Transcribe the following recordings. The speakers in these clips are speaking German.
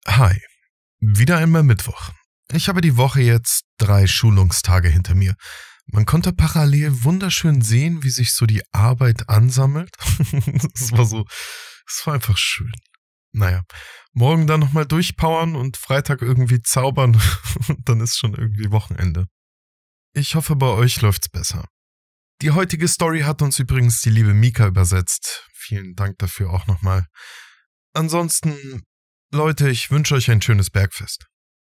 Hi, wieder einmal Mittwoch. Ich habe die Woche jetzt 3 Schulungstage hinter mir. Man konnte parallel wunderschön sehen, wie sich so die Arbeit ansammelt. Es war einfach schön. Naja, morgen dann nochmal durchpowern und Freitag irgendwie zaubern. Dann ist schon irgendwie Wochenende. Ich hoffe, bei euch läuft's besser. Die heutige Story hat uns übrigens die liebe Mika übersetzt. Vielen Dank dafür auch nochmal. Ansonsten, Leute, ich wünsche euch ein schönes Bergfest.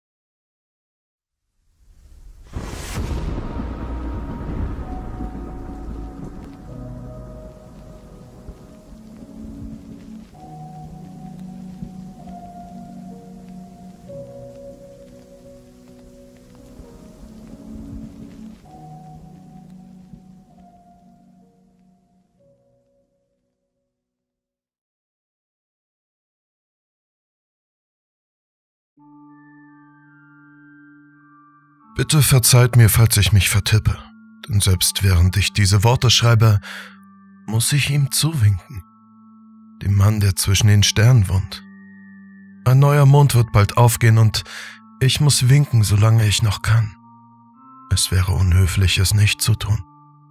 Bitte verzeiht mir, falls ich mich vertippe, denn selbst während ich diese Worte schreibe, muss ich ihm zuwinken. Dem Mann, der zwischen den Sternen wohnt. Ein neuer Mond wird bald aufgehen und ich muss winken, solange ich noch kann. Es wäre unhöflich, es nicht zu tun.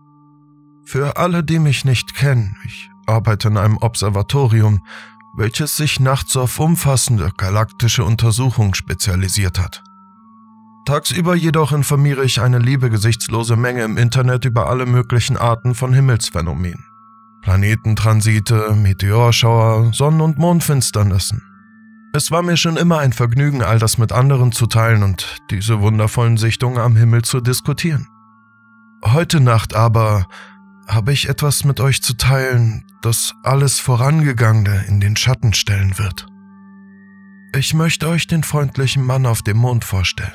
Für alle, die mich nicht kennen, ich arbeite in einem Observatorium, welches sich nachts auf umfassende galaktische Untersuchungen spezialisiert hat. Tagsüber jedoch informiere ich eine liebe gesichtslose Menge im Internet über alle möglichen Arten von Himmelsphänomenen. Planetentransite, Meteorschauer, Sonnen- und Mondfinsternissen. Es war mir schon immer ein Vergnügen, all das mit anderen zu teilen und diese wundervollen Sichtungen am Himmel zu diskutieren. Heute Nacht aber habe ich etwas mit euch zu teilen, das alles Vorangegangene in den Schatten stellen wird. Ich möchte euch den freundlichen Mann auf dem Mond vorstellen.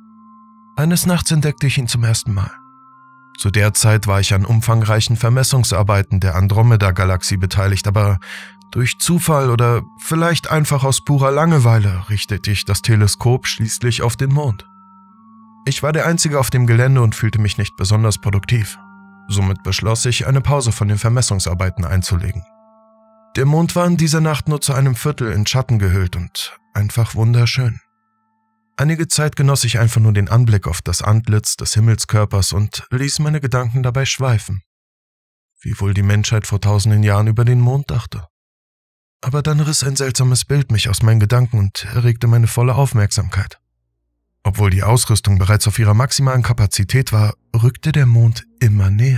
Eines Nachts entdeckte ich ihn zum ersten Mal. Zu der Zeit war ich an umfangreichen Vermessungsarbeiten der Andromeda-Galaxie beteiligt, aber durch Zufall oder vielleicht einfach aus purer Langeweile richtete ich das Teleskop schließlich auf den Mond. Ich war der Einzige auf dem Gelände und fühlte mich nicht besonders produktiv. Somit beschloss ich, eine Pause von den Vermessungsarbeiten einzulegen. Der Mond war in dieser Nacht nur zu einem Viertel in Schatten gehüllt und einfach wunderschön. Einige Zeit genoss ich einfach nur den Anblick auf das Antlitz des Himmelskörpers und ließ meine Gedanken dabei schweifen. Wie wohl die Menschheit vor tausenden Jahren über den Mond dachte. Aber dann riss ein seltsames Bild mich aus meinen Gedanken und erregte meine volle Aufmerksamkeit. Obwohl die Ausrüstung bereits auf ihrer maximalen Kapazität war, rückte der Mond immer näher.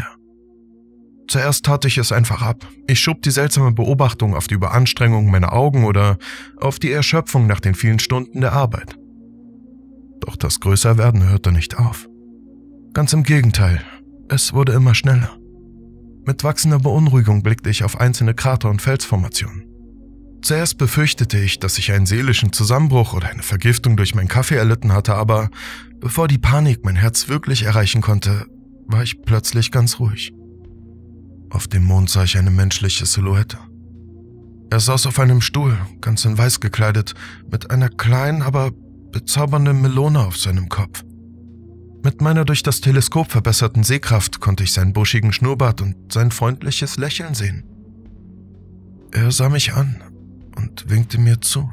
Zuerst tat ich es einfach ab. Ich schob die seltsame Beobachtung auf die Überanstrengung meiner Augen oder auf die Erschöpfung nach den vielen Stunden der Arbeit. Doch das Größerwerden hörte nicht auf. Ganz im Gegenteil, es wurde immer schneller. Mit wachsender Beunruhigung blickte ich auf einzelne Krater und Felsformationen. Zuerst befürchtete ich, dass ich einen seelischen Zusammenbruch oder eine Vergiftung durch meinen Kaffee erlitten hatte, aber bevor die Panik mein Herz wirklich erreichen konnte, war ich plötzlich ganz ruhig. Auf dem Mond sah ich eine menschliche Silhouette. Er saß auf einem Stuhl, ganz in weiß gekleidet, mit einer kleinen, aber bezaubernde Melone auf seinem Kopf. Mit meiner durch das Teleskop verbesserten Sehkraft konnte ich seinen buschigen Schnurrbart und sein freundliches Lächeln sehen. Er sah mich an und winkte mir zu.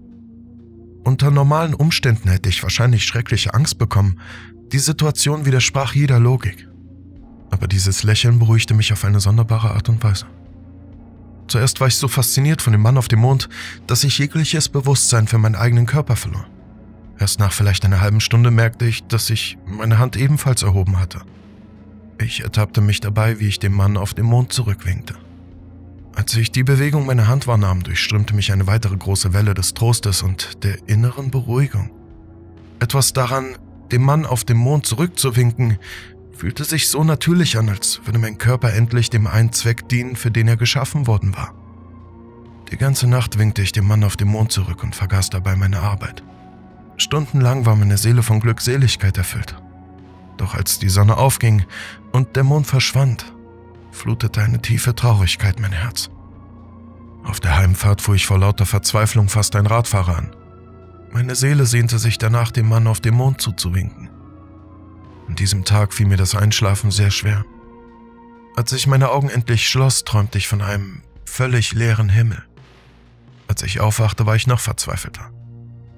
Unter normalen Umständen hätte ich wahrscheinlich schreckliche Angst bekommen. Die Situation widersprach jeder Logik. Aber dieses Lächeln beruhigte mich auf eine sonderbare Art und Weise. Zuerst war ich so fasziniert von dem Mann auf dem Mond, dass ich jegliches Bewusstsein für meinen eigenen Körper verlor. Erst nach vielleicht einer halben Stunde merkte ich, dass ich meine Hand ebenfalls erhoben hatte. Ich ertappte mich dabei, wie ich dem Mann auf dem Mond zurückwinkte. Als ich die Bewegung meiner Hand wahrnahm, durchströmte mich eine weitere große Welle des Trostes und der inneren Beruhigung. Etwas daran, dem Mann auf dem Mond zurückzuwinken, fühlte sich so natürlich an, als würde mein Körper endlich dem einen Zweck dienen, für den er geschaffen worden war. Die ganze Nacht winkte ich dem Mann auf dem Mond zurück und vergaß dabei meine Arbeit. Stundenlang war meine Seele von Glückseligkeit erfüllt. Doch als die Sonne aufging und der Mond verschwand, flutete eine tiefe Traurigkeit mein Herz. Auf der Heimfahrt fuhr ich vor lauter Verzweiflung fast ein Radfahrer an. Meine Seele sehnte sich danach, dem Mann auf dem Mond zuzuwinken. An diesem Tag fiel mir das Einschlafen sehr schwer. Als ich meine Augen endlich schloss, träumte ich von einem völlig leeren Himmel. Als ich aufwachte, war ich noch verzweifelter.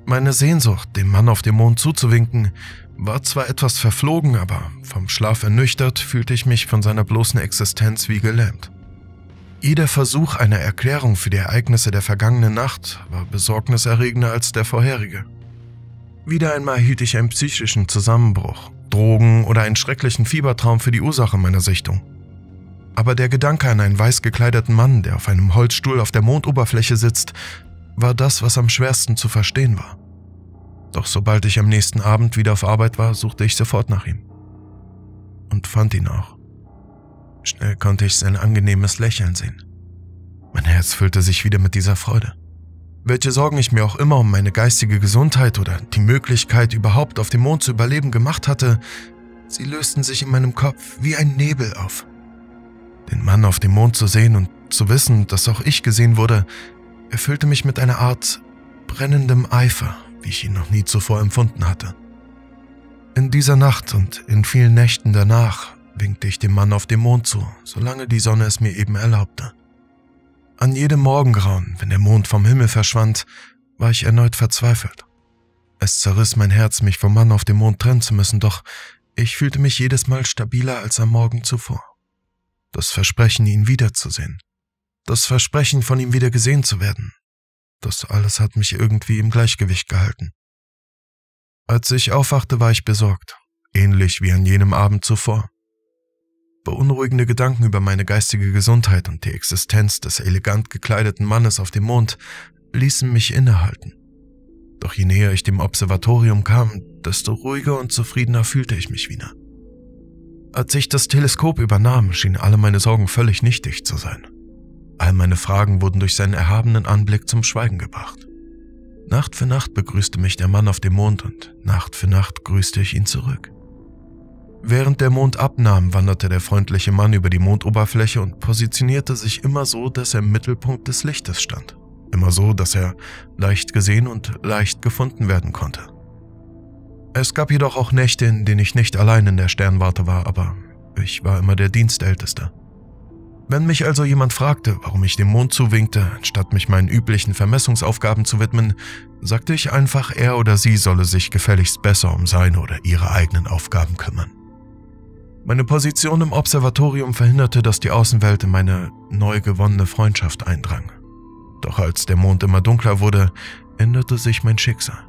Meine Sehnsucht, dem Mann auf dem Mond zuzuwinken, war zwar etwas verflogen, aber vom Schlaf ernüchtert fühlte ich mich von seiner bloßen Existenz wie gelähmt. Jeder Versuch einer Erklärung für die Ereignisse der vergangenen Nacht war besorgniserregender als der vorherige. Wieder einmal hielt ich einen psychischen Zusammenbruch, Drogen oder einen schrecklichen Fiebertraum für die Ursache meiner Sichtung. Aber der Gedanke an einen weiß gekleideten Mann, der auf einem Holzstuhl auf der Mondoberfläche sitzt, war das, was am schwersten zu verstehen war. Doch sobald ich am nächsten Abend wieder auf Arbeit war, suchte ich sofort nach ihm. Und fand ihn auch. Schnell konnte ich sein angenehmes Lächeln sehen. Mein Herz füllte sich wieder mit dieser Freude. Welche Sorgen ich mir auch immer um meine geistige Gesundheit oder die Möglichkeit, überhaupt auf dem Mond zu überleben, gemacht hatte, sie lösten sich in meinem Kopf wie ein Nebel auf. Den Mann auf dem Mond zu sehen und zu wissen, dass auch ich gesehen wurde, erfüllte mich mit einer Art brennendem Eifer, wie ich ihn noch nie zuvor empfunden hatte. In dieser Nacht und in vielen Nächten danach winkte ich dem Mann auf dem Mond zu, solange die Sonne es mir eben erlaubte. An jedem Morgengrauen, wenn der Mond vom Himmel verschwand, war ich erneut verzweifelt. Es zerriss mein Herz, mich vom Mann auf dem Mond trennen zu müssen, doch ich fühlte mich jedes Mal stabiler als am Morgen zuvor. Das Versprechen, ihn wiederzusehen. Das Versprechen, von ihm wieder gesehen zu werden. Das alles hat mich irgendwie im Gleichgewicht gehalten. Als ich aufwachte, war ich besorgt, ähnlich wie an jenem Abend zuvor. Beunruhigende Gedanken über meine geistige Gesundheit und die Existenz des elegant gekleideten Mannes auf dem Mond ließen mich innehalten. Doch je näher ich dem Observatorium kam, desto ruhiger und zufriedener fühlte ich mich wieder. Als ich das Teleskop übernahm, schienen alle meine Sorgen völlig nichtig zu sein. All meine Fragen wurden durch seinen erhabenen Anblick zum Schweigen gebracht. Nacht für Nacht begrüßte mich der Mann auf dem Mond und Nacht für Nacht grüßte ich ihn zurück. Während der Mond abnahm, wanderte der freundliche Mann über die Mondoberfläche und positionierte sich immer so, dass er im Mittelpunkt des Lichtes stand. Immer so, dass er leicht gesehen und leicht gefunden werden konnte. Es gab jedoch auch Nächte, in denen ich nicht allein in der Sternwarte war, aber ich war immer der Dienstälteste. Wenn mich also jemand fragte, warum ich dem Mond zuwinkte, anstatt mich meinen üblichen Vermessungsaufgaben zu widmen, sagte ich einfach, er oder sie solle sich gefälligst besser um seine oder ihre eigenen Aufgaben kümmern. Meine Position im Observatorium verhinderte, dass die Außenwelt in meine neu gewonnene Freundschaft eindrang. Doch als der Mond immer dunkler wurde, änderte sich mein Schicksal.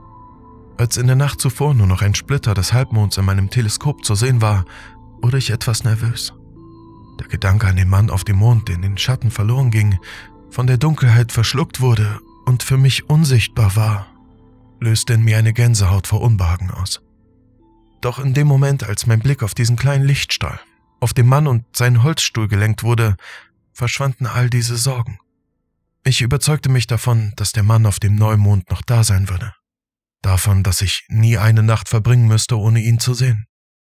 Als in der Nacht zuvor nur noch ein Splitter des Halbmonds in meinem Teleskop zu sehen war, wurde ich etwas nervös. Der Gedanke an den Mann auf dem Mond, der in den Schatten verloren ging, von der Dunkelheit verschluckt wurde und für mich unsichtbar war, löste in mir eine Gänsehaut vor Unbehagen aus. Doch in dem Moment, als mein Blick auf diesen kleinen Lichtstrahl, auf den Mann und seinen Holzstuhl gelenkt wurde, verschwanden all diese Sorgen. Ich überzeugte mich davon, dass der Mann auf dem Neumond noch da sein würde. Davon, dass ich nie eine Nacht verbringen müsste, ohne ihn zu sehen.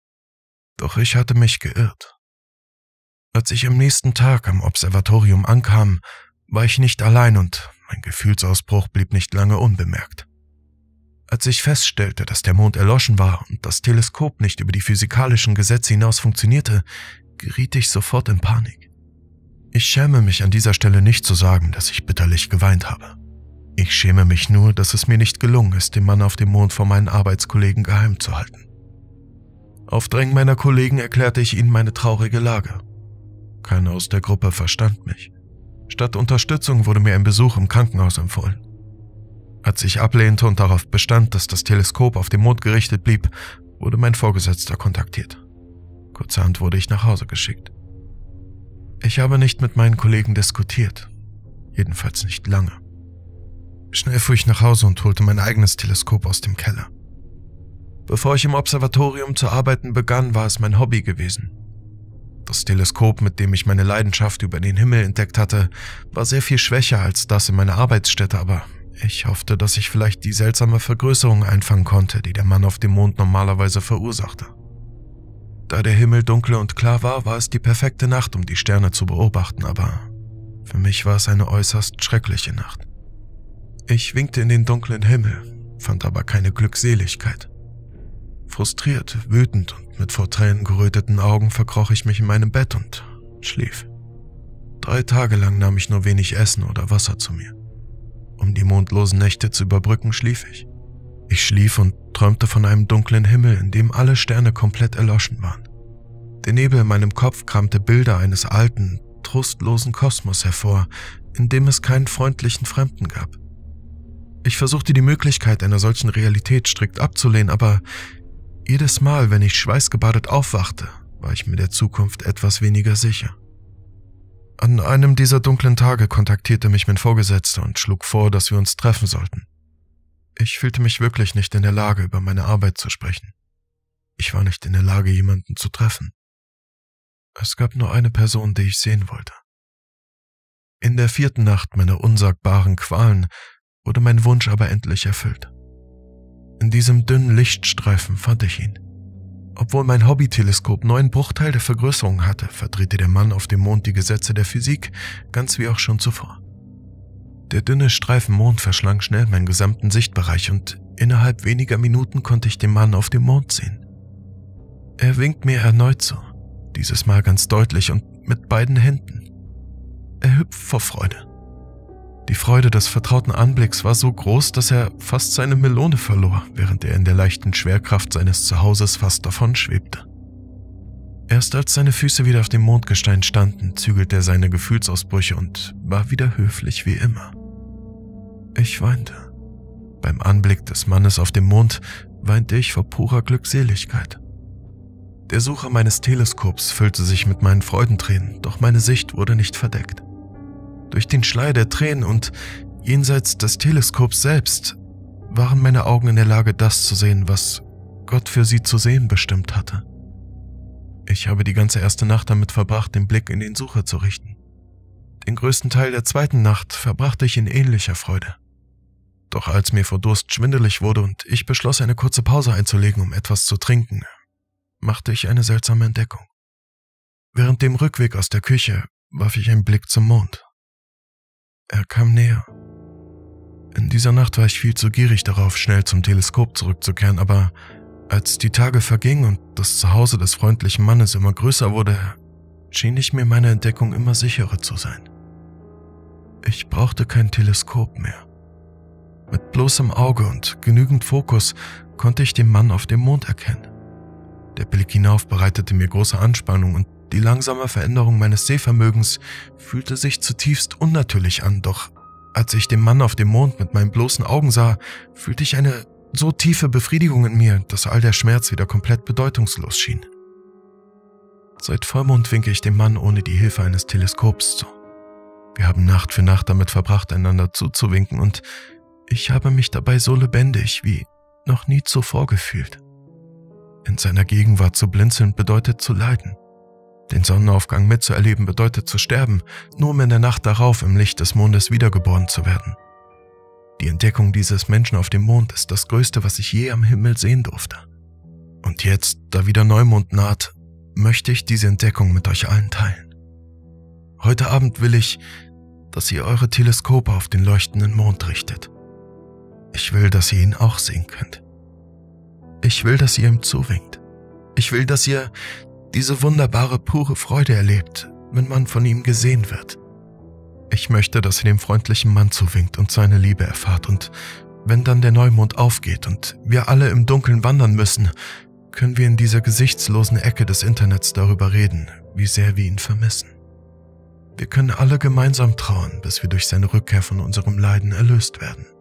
Doch ich hatte mich geirrt. Als ich am nächsten Tag am Observatorium ankam, war ich nicht allein und mein Gefühlsausbruch blieb nicht lange unbemerkt. Als ich feststellte, dass der Mond erloschen war und das Teleskop nicht über die physikalischen Gesetze hinaus funktionierte, geriet ich sofort in Panik. Ich schäme mich an dieser Stelle nicht zu sagen, dass ich bitterlich geweint habe. Ich schäme mich nur, dass es mir nicht gelungen ist, den Mann auf dem Mond vor meinen Arbeitskollegen geheim zu halten. Auf Drängen meiner Kollegen erklärte ich ihnen meine traurige Lage. Keiner aus der Gruppe verstand mich. Statt Unterstützung wurde mir ein Besuch im Krankenhaus empfohlen. Als ich ablehnte und darauf bestand, dass das Teleskop auf den Mond gerichtet blieb, wurde mein Vorgesetzter kontaktiert. Kurzerhand wurde ich nach Hause geschickt. Ich habe nicht mit meinen Kollegen diskutiert, jedenfalls nicht lange. Schnell fuhr ich nach Hause und holte mein eigenes Teleskop aus dem Keller. Bevor ich im Observatorium zu arbeiten begann, war es mein Hobby gewesen. Das Teleskop, mit dem ich meine Leidenschaft über den Himmel entdeckt hatte, war sehr viel schwächer als das in meiner Arbeitsstätte, aber ich hoffte, dass ich vielleicht die seltsame Vergrößerung einfangen konnte, die der Mann auf dem Mond normalerweise verursachte. Da der Himmel dunkel und klar war, war es die perfekte Nacht, um die Sterne zu beobachten, aber für mich war es eine äußerst schreckliche Nacht. Ich winkte in den dunklen Himmel, fand aber keine Glückseligkeit. Frustriert, wütend und mit vor Tränen geröteten Augen verkroch ich mich in meinem Bett und schlief. 3 Tage lang nahm ich nur wenig Essen oder Wasser zu mir. Um die mondlosen Nächte zu überbrücken, schlief ich. Ich schlief und träumte von einem dunklen Himmel, in dem alle Sterne komplett erloschen waren. Der Nebel in meinem Kopf kramte Bilder eines alten, trostlosen Kosmos hervor, in dem es keinen freundlichen Fremden gab. Ich versuchte die Möglichkeit einer solchen Realität strikt abzulehnen, aber jedes Mal, wenn ich schweißgebadet aufwachte, war ich mir der Zukunft etwas weniger sicher. An einem dieser dunklen Tage kontaktierte mich mein Vorgesetzter und schlug vor, dass wir uns treffen sollten. Ich fühlte mich wirklich nicht in der Lage, über meine Arbeit zu sprechen. Ich war nicht in der Lage, jemanden zu treffen. Es gab nur eine Person, die ich sehen wollte. In der 4. Nacht meiner unsagbaren Qualen wurde mein Wunsch aber endlich erfüllt. In diesem dünnen Lichtstreifen fand ich ihn. Obwohl mein Hobbyteleskop nur einen Bruchteil der Vergrößerung hatte, verdrehte der Mann auf dem Mond die Gesetze der Physik, ganz wie auch schon zuvor. Der dünne Streifen Mond verschlang schnell meinen gesamten Sichtbereich und innerhalb weniger Minuten konnte ich den Mann auf dem Mond sehen. Er winkt mir erneut zu, dieses Mal ganz deutlich und mit beiden Händen. Er hüpft vor Freude. Die Freude des vertrauten Anblicks war so groß, dass er fast seine Melone verlor, während er in der leichten Schwerkraft seines Zuhauses fast davonschwebte. Erst als seine Füße wieder auf dem Mondgestein standen, zügelte er seine Gefühlsausbrüche und war wieder höflich wie immer. Ich weinte. Beim Anblick des Mannes auf dem Mond weinte ich vor purer Glückseligkeit. Der Sucher meines Teleskops füllte sich mit meinen Freudentränen, doch meine Sicht wurde nicht verdeckt. Durch den Schleier der Tränen und jenseits des Teleskops selbst waren meine Augen in der Lage, das zu sehen, was Gott für sie zu sehen bestimmt hatte. Ich habe die ganze erste Nacht damit verbracht, den Blick in den Sucher zu richten. Den größten Teil der 2. Nacht verbrachte ich in ähnlicher Freude. Doch als mir vor Durst schwindelig wurde und ich beschloss, eine kurze Pause einzulegen, um etwas zu trinken, machte ich eine seltsame Entdeckung. Während dem Rückweg aus der Küche warf ich einen Blick zum Mond. Er kam näher. In dieser Nacht war ich viel zu gierig darauf, schnell zum Teleskop zurückzukehren, aber als die Tage vergingen und das Zuhause des freundlichen Mannes immer größer wurde, schien ich mir meiner Entdeckung immer sicherer zu sein. Ich brauchte kein Teleskop mehr. Mit bloßem Auge und genügend Fokus konnte ich den Mann auf dem Mond erkennen. Der Blick hinauf bereitete mir große Anspannung und die langsame Veränderung meines Sehvermögens fühlte sich zutiefst unnatürlich an, doch als ich den Mann auf dem Mond mit meinen bloßen Augen sah, fühlte ich eine so tiefe Befriedigung in mir, dass all der Schmerz wieder komplett bedeutungslos schien. Seit Vollmond winke ich dem Mann ohne die Hilfe eines Teleskops zu. Wir haben Nacht für Nacht damit verbracht, einander zuzuwinken und ich habe mich dabei so lebendig wie noch nie zuvor gefühlt. In seiner Gegenwart zu blinzeln bedeutet zu leiden. Den Sonnenaufgang mitzuerleben bedeutet zu sterben, nur um in der Nacht darauf im Licht des Mondes wiedergeboren zu werden. Die Entdeckung dieses Menschen auf dem Mond ist das Größte, was ich je am Himmel sehen durfte. Und jetzt, da wieder Neumond naht, möchte ich diese Entdeckung mit euch allen teilen. Heute Abend will ich, dass ihr eure Teleskope auf den leuchtenden Mond richtet. Ich will, dass ihr ihn auch sehen könnt. Ich will, dass ihr ihm zuwinkt. Ich will, dass ihr diese wunderbare, pure Freude erlebt, wenn man von ihm gesehen wird. Ich möchte, dass ihr dem freundlichen Mann zuwinkt und seine Liebe erfahrt und wenn dann der Neumond aufgeht und wir alle im Dunkeln wandern müssen, können wir in dieser gesichtslosen Ecke des Internets darüber reden, wie sehr wir ihn vermissen. Wir können alle gemeinsam trauern, bis wir durch seine Rückkehr von unserem Leiden erlöst werden.